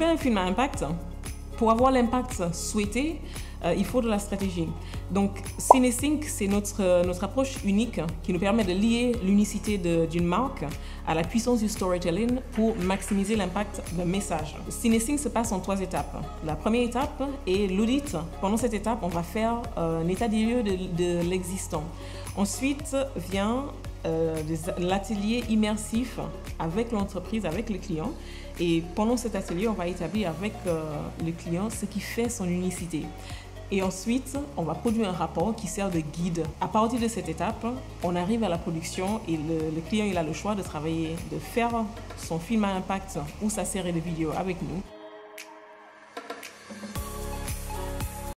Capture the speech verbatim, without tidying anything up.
fais un film à impact, pour avoir l'impact souhaité, euh, il faut de la stratégie. Donc, CineSync, c'est notre, notre approche unique qui nous permet de lier l'unicité d'une marque à la puissance du storytelling pour maximiser l'impact d'un message. CineSync se passe en trois étapes. La première étape est l'audit. Pendant cette étape, on va faire euh, un état des lieux de, de l'existant. Ensuite vient euh, l'atelier immersif avec l'entreprise, avec le client. Et pendant cet atelier, on va établir avec euh, le client ce qui fait son unicité. Et ensuite, on va produire un rapport qui sert de guide. À partir de cette étape, on arrive à la production et le, le client il a le choix de travailler, de faire son film à impact ou sa série de vidéos avec nous.